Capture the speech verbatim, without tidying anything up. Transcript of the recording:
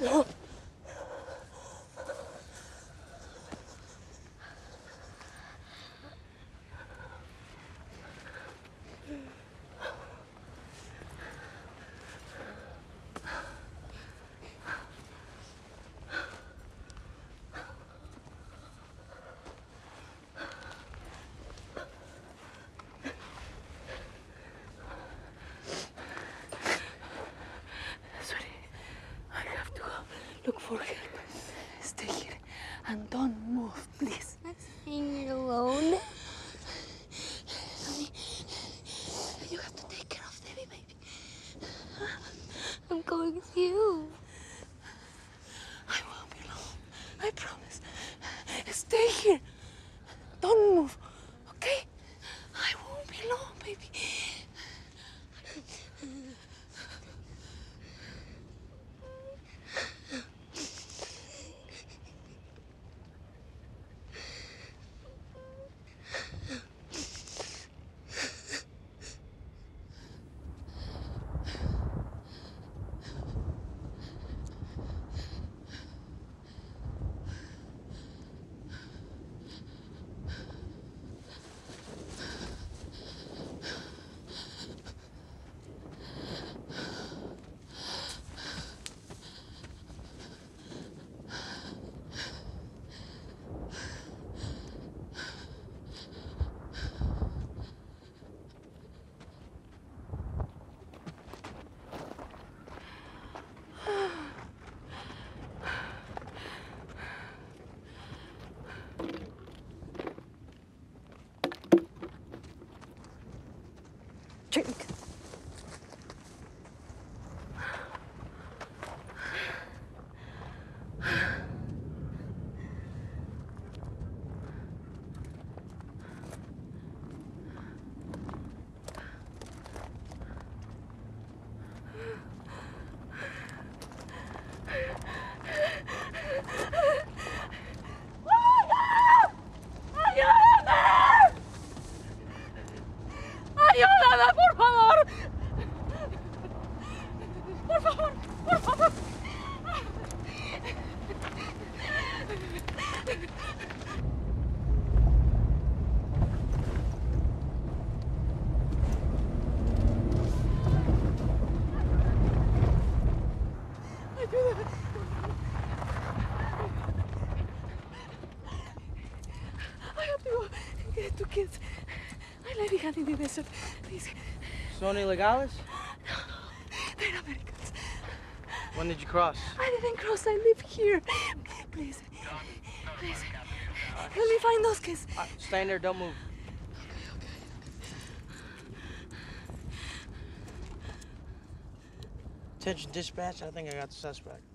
Look for help. Stay here and don't move, please. I'm staying here alone. Honey, you have to take care of Debbie, baby. I'm going with you. I won't be long. I promise. Stay here. Don't move, okay? I won't be long, baby. Drink. ¡Ayúdame, por favor! ¡Por favor! ¡Por favor! ¡Ayúdame! I have to go get two kids. I left behind in the desert. Please. Son ilegales? No, no. They're Americans. When did you cross? I didn't cross. I live here. Please. Please. Let me find those kids. Uh, stay in there. Don't move. Okay, okay. Attention dispatch. I think I got the suspect.